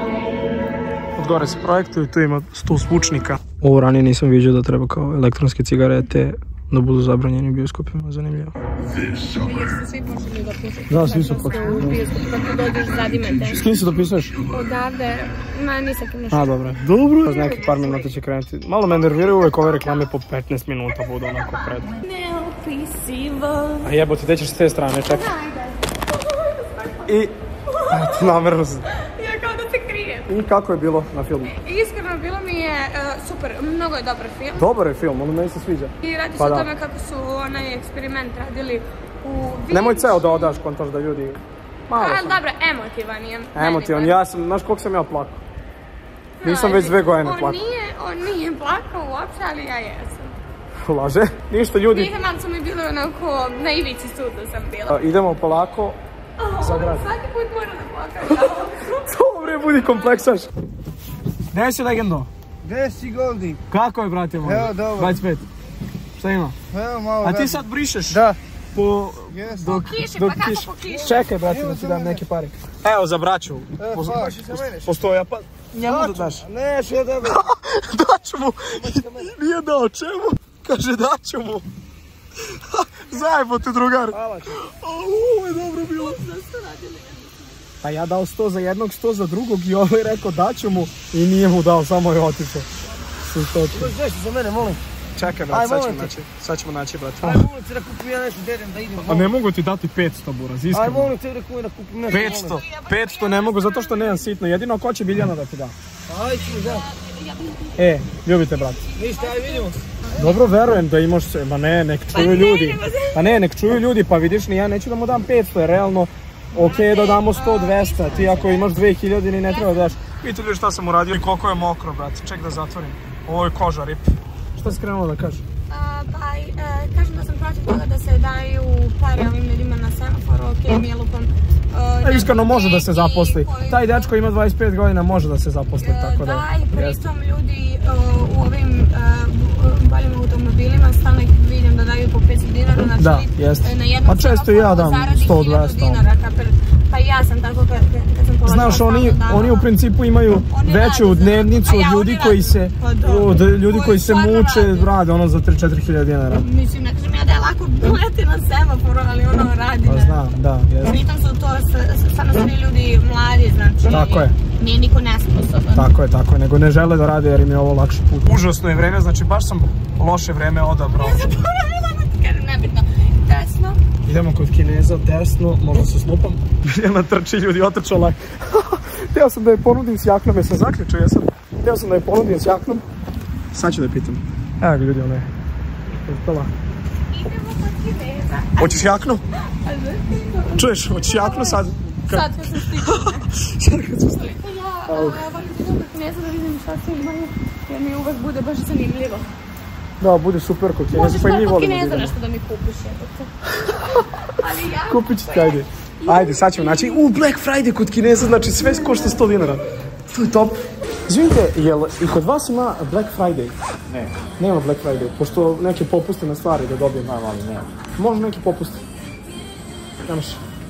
Od gore se projektuju, tu ima sto zvučnika. Ovo ranije nisam vidio da treba kao elektronske cigarete da budu zabranjeni u bioskopima, zanimljivo. Jer ste svi počeli dopisati. Da, svi su počeli. U bioskopu, kako dođeš zadimete. S kim se dopisuješ? Odavde, ma nisam kim nešto. A, dobro. Dobro. Za neki par minuta će krenuti. Malo me nerviraju uvek ove reklame po petnaest minuta budu onako pred. Neopisivo. A jebote, gde ćeš s te strane, čekaj. I... Eto, namerno se... Ja kao da se krijem. I kako je bilo na filmu? Iskreno, bilo mi je uh, super, mnogo je dobar film. Dobar je film, ono meni se sviđa. I radi se pa o da. tome kako su onaj eksperiment radili u... Nemoj ceo da odaš, kontaš da ljudi... Malo Ali sam. dobro, emotivan je. Emotivan, ja sam, znaš koliko sam ja plakao? Nisam već dve godine plakao. On nije, on nije plakao uopće, ali ja jesam. Laže? Ništa ljudi. Nisam, ali su mi bili onako, na ivici suda sam bila. Uh, idemo polako za grad. Svaki put moram da plakam. To bre, budi kompleksaš. Gde si, legendo? Gde si, Goldi? Kako je, brate moj? Evo, dobro. dvadeset pet. Šta ima? Evo, malo A ti vremena. sad brišeš? Da. Po... Yes. Dok, Po kiši, dok pa kako kiši. po kiši? Čekaj, brate, Evo da ti za dam mene. neke pare. Evo, za braću. E, Pos- pa, za mene. Postoja, pa njemu da daš. Ne, što da bi. Daću mu. Nije dao, čemu? Kaže, daću mu. Zajebote, drugar. Hvala ti. Ovo je dobro bilo. Pa ja dao sto za jednog, sto za drugog i ovaj rekao daću mu i nije mu dao, samo je otišao. Gde si za mene, molim? Čekaj, brate, Aj, sad ćemo molim te. naći. Sad ćemo naći, brate. Aj, molim te da kupim ja nešto, dedem da idem. A ne mogu ti dati petsto, buraz, Aj, iskreno. molim te da kupim da kupim nešto. petsto, petsto ne mogu, zato što nemam sitno. Jedino ko će Biljana da ti da. Aj, ću, da. E, ljubite, brate. Ništa, aj, vidimo se. Dobro, verujem da imaš se, ma ne, nek čuju ljudi. Pa ne, nek čuju ljudi, pa vidiš ni ja neću da mu dam petsto, jer realno, ok je da damo sto, dvesta, ti ako imaš dve hiljade ni ne treba da daš. Vidite li šta sam uradio i koliko je mokro, brate, ček da zatvorim. Ovo je koža, rip. Šta si krenuo da kažeš? Pa, e, kažem da sam protiv toga da se daju pare ovim ljudima na semaforu, ok, mi je lupam. A iskreno može da se zaposli. Taj dečko ima dvadeset pet godina, može da se zaposli, tako da. Da, i pritom ljudi u ovim boljim automobilima stalno ih vidim da daju po petsto dinara, znači Da, jeste. na jednom A često i ja dam zaradi sto, hiljadu dvesta. dinara, kapir. Pa i ja sam tako kad, kad sam polagala Znaš, oni, stalno oni u principu imaju Oni veću rade za- dnevnicu A od ja, ljudi oni koji rade. se, Pa da. od ljudi Koji koji se stvarno muče, rade. rade ono za tri četiri hiljade dinara. Mislim, ne kažem ja da je lako leti na semaforu, ali ono radi. Pa ne. znam, da, jeste. Pritom su to s- stvarno svi ljudi mladi, znači Tako je. nije niko nesposoban. Tako je, tako je, nego ne žele da rade jer im je ovo lakši put. Užasno je vreme, znači baš sam loše vreme odabrao. Zaboravila da ti kažem, nebitno. Desno. Idemo kod Kineza, desno, možda se slupam. Biljana trči, ljudi, otrčao lak. Htio sam da je ponudim s jaknom, jer sam zaključio, jesam. Htio sam da je ponudim s jaknom. Sad ću da je pitam. Evo ga ljudi, ona je. Ostala. Idemo kod Kineza. Hoćeš jaknu? Čuješ, hoćeš jaknu sad? Sad kad sam stigla. Sad kad sam stigla. Ja ovako idem kod Kineza da vidim šta se imaju, jer mi uvek bude baš zanimljivo. Da, bude super kod Kineza, Možeš pa i mi bar kod volimo da Kineza idemo. nešto da mi kupiš, jebote. Ali ja... Kupit ćete, ajde. Ajde, sad ćemo naći. U, Black Friday kod Kineza, znači sve košta sto dinara. To je top. Izvinite, jel i kod vas ima Black Friday? Ne. Nema Black Friday, pošto neke popuste na stvari da dobijem. Nema, ali nema. Može neki popust. Nemaš.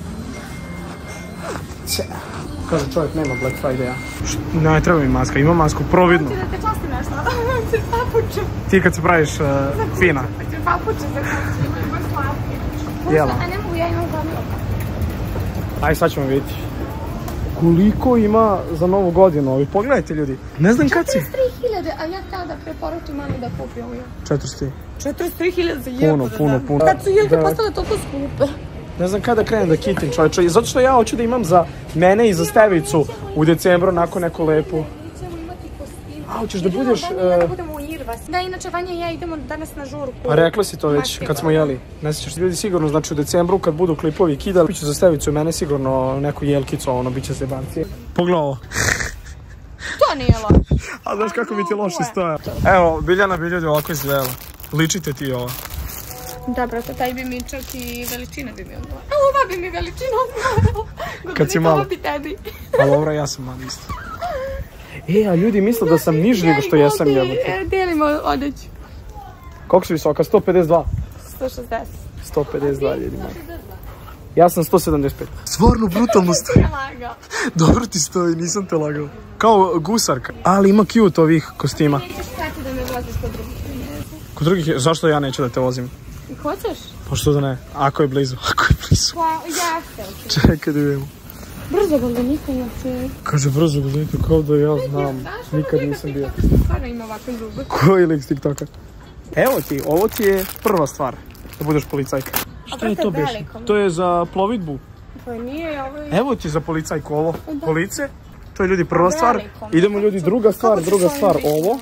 Če. Kaže čovjek, nema Black Friday-a. Ne, treba mi maska, ima masku, providno. Hoće da te časti nešto, hoće papuče. Ti kad se praviš uh, fina. Hoće papuče za kuće, baš slatke. Jela. A ne mogu, ja imam gomilo. Aj, sad ćemo vidjeti. Koliko ima za novu godinu ovi? Pogledajte ljudi. Ne znam kad si. četrdeset tri hiljade, a ja htjela da preporučim mami da kupi ovo. četrdeset tri. četrdeset tri hiljade za jebu. Puno, puno, puno. Kad su jelke Da. postale toliko skupe. Ne znam kada krenem da kitim čovječe. Zato što ja hoću da imam za mene i za Stevicu u decembru nakon neku lepu. Ćemo imati kostim. A, hoćeš da budeš... Da Uh, budemo u Irvas. Da, inače Vanja i ja idemo danas na žurku. a rekla si to već kad smo jeli. Ne sjećaš ljudi sigurno, znači u decembru kad budu klipovi kidali, bit ću za Stevicu i mene sigurno neku jelkicu, ono, bit će se banci. Pogledaj ovo. To nije loše. A znaš kako mi ti loše stoja? Evo, Biljana bi ljudi ovako izgledala. Ličite ti ovo. Da, brate, taj bi mi čak i veličina bi mi odgovarala. A ova bi mi veličina odgovarala. Kad si malo. Ova bi tebi. Ali dobro, ja sam mali isto. E, a ljudi misle da sam niži nego što jesam jebote. Delimo odeću. Koliko si visoka? sto pedeset dva. sto šezdeset. sto pedeset dva, ljudi moji. Ja sam sto sedamdeset pet. Stvarno brutalno stoji. Lagao. Dobro ti stoji, nisam te lagao. Kao gusarka. Ali ima cute ovih kostima. Nećeš htjeti da me voziš kod drugih Kineza. Kod drugih, je- zašto ja neću da te vozim? Hoćeš? Pa što da ne? Ako je blizu, ako je blizu. Pa, ja se. Čekaj da vidimo. Brzo Goldanika ima cijeli. Kaže brzo gledajte, kao da ja znam. Nikad nisam bio. Stvarno ima ovakve zube. Koji lik s TikToka? Evo ti, ovo ti je prva stvar. Da budeš policajka. Šta je to brate, beše? veliko. To je za plovidbu. Pa nije, ovo je... Evo ti za policajku ovo. Da. Police. To je ljudi prva stvar. Veliko. Idemo ljudi druga stvar, Kako ću druga s ovim stvar biti? ovo.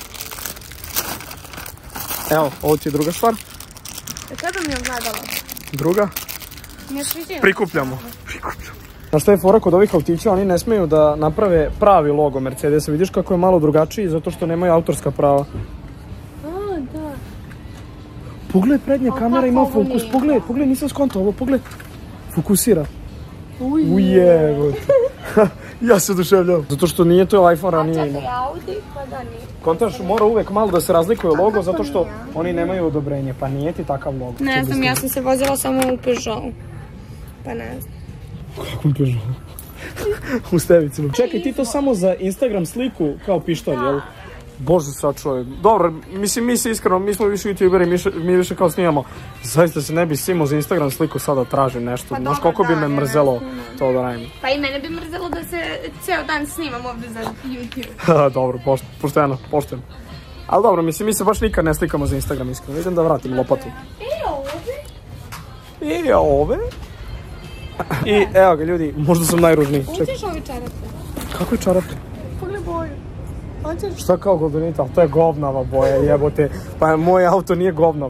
Evo, ovo ti je druga stvar. E, kada mi je ogledalo? Druga. Ne sviđa. Prikupljamo. Prikupljamo. Znaš šta je fora kod ovih autića? Oni ne smeju da naprave pravi logo Mercedesa. Vidiš kako je malo drugačiji zato što nemaju autorska prava. A, da. Pogledaj, prednja A kamera kako ima ovo fokus. nije? Pogledaj, pogledaj, nisam skontao ovo. Pogledaj. Fokusira. Uje. Ujebote. Ja se oduševljam. Zato što nije to iPhone ranije Čekaj, imao. Audi, pa da nije. Kontaš, mora uvek malo da se razlikuje logo kako zato što nije? oni nemaju odobrenje. Pa nije ti takav logo. Ne znam, ja sam se vozila samo u Peugeotu. Pa ne znam. Kakvom Peugeotu? U Stevicinu. Čekaj, ti to samo za Instagram sliku kao pištolj, jel? Bože sačuvaj. Dobro, mislim, mi se iskreno, mi smo više youtuberi, mi, više- mi više kao snimamo. Zaista se ne bi simao za Instagram sliku sada tražim nešto. Pa Znaš dobro, koliko bi da, me ne, mrzelo ne, ne. to da radim. Pa i mene bi mrzelo da se ceo dan snimam ovdje za YouTube. Dobro, poš- pošteno, pošteno. Ali dobro, mislim, mi se baš nikad ne slikamo za Instagram, iskreno. Idem da vratim lopatu. E, ovdje? I ove. I evo ga ljudi, možda sam najružniji. Čekaj, Hoćeš ovi čarape? kako je čarape? Pogledaj boju. Hoćeš? Šta kao goldenita? Ali to je govnava boja, jebote. Pa moj auto nije govnav.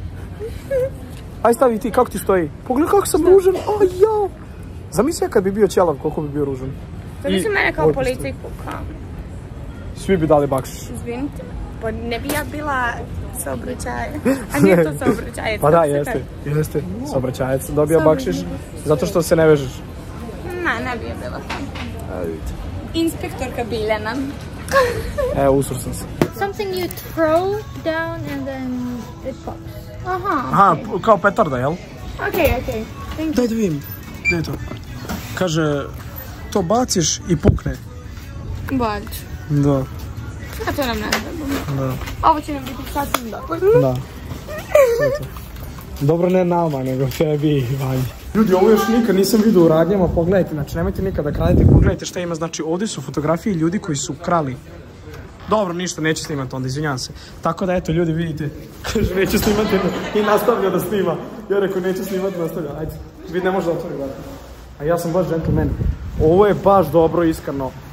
Aj stavi ti, kako ti stoji? Pogledaj kako sam ružan, a jao. Zamisli ja kad bi bio ćelav, koliko bi bio ružan. Zamisli I mene kao ovaj policajku, kao. Svi bi dali bakšiš. Izvinite, pa ne bi ja bila saobraćaja. A nije to saobraćajac. Pa da, kako se jeste, kaže? jeste. Saobraćajac dobija bakšiš, zato što se ne vežeš. Ne, ne bi ja bila tamo. A, vidite. Inspektorka Biljana. Evo, usur sam se. Something you throw down and then it pops. Aha, Aha, okej. p- kao petarda, jel? Okej, okej. Thank you. Daj da vidim. Gdje je to? Kaže, to baciš i pukne. Bač. Da, A to nam ne treba. da, Ovo će nam biti sasvim dobro. da. To je to. Dobro, ne nama, nego tebi i Vanji. Ljudi, ovo još nikad nisam vidio u radnjama, pogledajte, znači nemojte nikad da kradete, pogledajte šta ima, znači ovdje su fotografije ljudi koji su krali. Dobro, ništa, neću snimati onda, izvinjavam se. Tako da, eto, ljudi, vidite, kaže, neću snimati i nastavlja da snima. Ja rekao, neću snimati, nastavlja, ajde, vid ne može da otvori vrata. A ja sam baš džentlmen. Ovo je baš dobro, iskreno.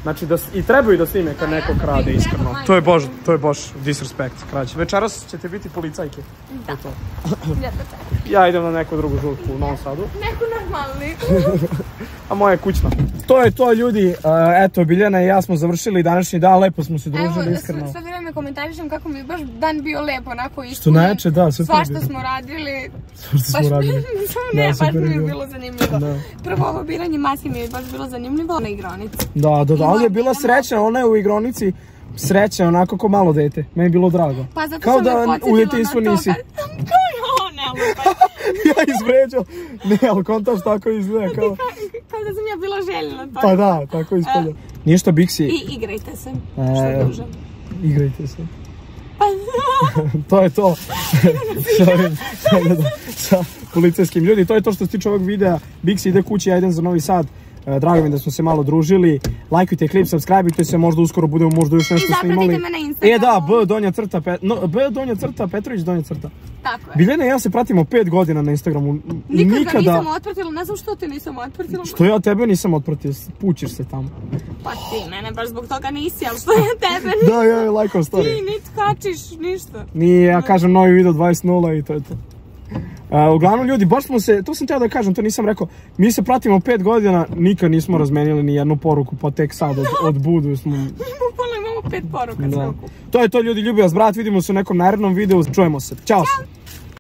Znači da, i trebaju da snime kad neko krade, iskreno. To je bož, to je boš disrespekt, krađe. Večeras ćete biti policajke. Da. To. Ja to tako. Ja idem na neku drugu žurku u Novom Sadu. Neku normalni. A moja je kućna. To je to, ljudi. Uh, eto, Biljana i ja smo završili današnji dan, lepo smo se družili, iskreno. Evo, sve vreme komentarišem kako mi je baš dan bio lepo, onako ispunjen. Što najjače, da, super. Svašta smo radili. Svašta smo radili. Ne, baš mi je bilo zanimljivo. Prvo ovo biranje masi mi je baš bilo zanimljivo na igronici. Da, da, da, ali je bila sreća, ona je u igronici sreća, onako ko malo dete. Meni je bilo drago. Pa zato kao sam da me podsjetila u detinjstvu na to nisi. kad... Kao ne, ali pa... Ja izvređao. Ne, ali kontaš tako izgleda kao... Kao da sam ja bila željena. Pa, pa da, tako ispolja. Ništa, Bixi. I igrajte se. Što E, duže. igrajte se. Pa... To je to. sa, sa, sa policijskim ljudi. To je to što se tiče ovog videa. Bixi ide kući, ja idem za Novi Sad. Drago mi da smo se malo družili. Lajkujte klip, subscribeujte se, možda uskoro budemo možda još nešto snimali. I zapratite me na Instagramu. E da, B donja crta, Pet, no, B donja crta, Petrović donja crta. Tako je. Biljana i ja se pratimo pet godina na Instagramu. I Nikad nikada... ga nisam otpratila, ne znam što te nisam otpratila. Što ja tebe nisam otpratio, pućiš se tamo. Pa ti, mene baš zbog toga nisi, ali što ja tebe Da, ja je lajkao story. Ti niti kačiš, ništa. Nije, ja kažem novi video dvadeset nula i to je to. Uh, uglavnom ljudi, baš smo se, to sam teo da kažem, to nisam rekao, mi se pratimo pet godina, nikad nismo razmenili ni jednu poruku, pa tek sad od, od budu smo... Bukvalno imamo pet poruka. Da. To je to, ljudi, ljubi vas brat, vidimo se u nekom narednom videu, čujemo se, ćao! Ćao.